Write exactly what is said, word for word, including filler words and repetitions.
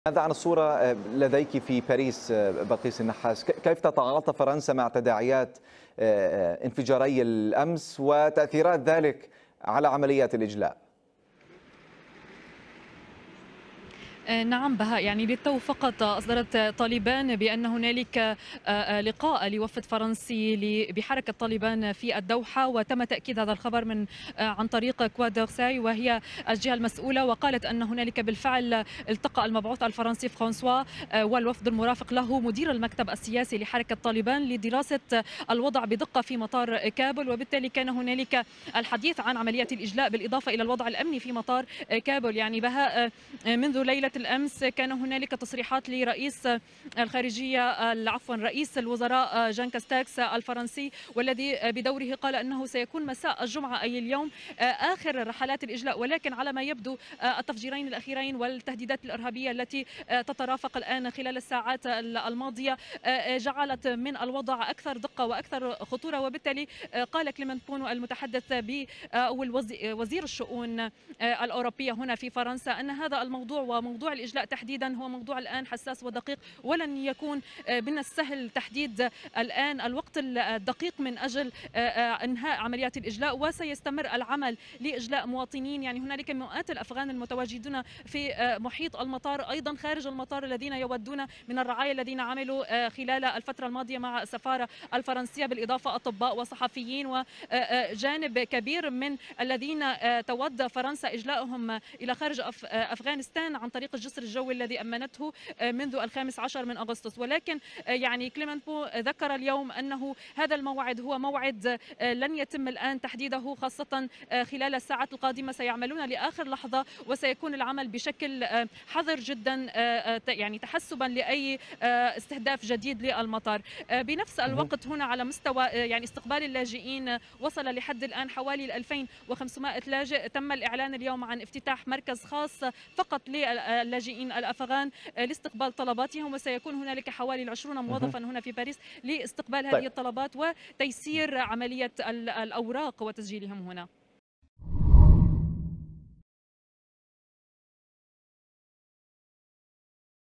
ماذا عن الصورة لديك في باريس بلقيس النحاس؟ كيف تتعاطى فرنسا مع تداعيات انفجاري الأمس وتأثيرات ذلك على عمليات الإجلاء؟ نعم بهاء، يعني للتو فقط أصدرت طالبان بأن هنالك لقاء لوفد فرنسي بحركة طالبان في الدوحة، وتم تأكيد هذا الخبر من عن طريق كواد دورساي وهي الجهة المسؤولة، وقالت أن هنالك بالفعل التقى المبعوث الفرنسي فرانسوا والوفد المرافق له مدير المكتب السياسي لحركة طالبان لدراسة الوضع بدقة في مطار كابل، وبالتالي كان هنالك الحديث عن عمليات الإجلاء بالإضافة إلى الوضع الأمني في مطار كابل. يعني بهاء، منذ ليلة الأمس كان هنالك تصريحات لرئيس الخارجية عفوا رئيس الوزراء جان كاستاكس الفرنسي، والذي بدوره قال أنه سيكون مساء الجمعة أي اليوم آخر رحلات الإجلاء، ولكن على ما يبدو التفجيرين الأخيرين والتهديدات الإرهابية التي تترافق الآن خلال الساعات الماضية جعلت من الوضع أكثر دقة وأكثر خطورة، وبالتالي قال كليمنت بونو المتحدث ب أو وزير الشؤون الأوروبية هنا في فرنسا أن هذا الموضوع وموضوع الإجلاء تحديدا هو موضوع الآن حساس ودقيق، ولن يكون من السهل تحديد الآن الوقت الدقيق من أجل إنهاء عمليات الإجلاء، وسيستمر العمل لإجلاء مواطنين. يعني هنالك مئات الأفغان المتواجدون في محيط المطار، أيضا خارج المطار الذين يودون من الرعاية الذين عملوا خلال الفترة الماضية مع السفارة الفرنسية، بالإضافة أطباء وصحفيين وجانب كبير من الذين تود فرنسا إجلاءهم إلى خارج أفغانستان عن طريق الجسر الجوي الذي أمنته منذ الخامس عشر من أغسطس. ولكن يعني كليمنت بو ذكر اليوم أنه هذا الموعد هو موعد لن يتم الآن تحديده، خاصة خلال الساعات القادمة سيعملون لآخر لحظة، وسيكون العمل بشكل حذر جدا يعني تحسبا لأي استهداف جديد للمطار. بنفس الوقت هنا على مستوى يعني استقبال اللاجئين وصل لحد الآن حوالي ألفين وخمسمائة لاجئ. تم الإعلان اليوم عن افتتاح مركز خاص فقط للاجئين الأفغان لاستقبال طلباتهم، وسيكون هنالك حوالي العشرون موظفا هنا في باريس لاستقبال هذه طيب. الطلبات وتيسير عملية الأوراق وتسجيلهم هنا.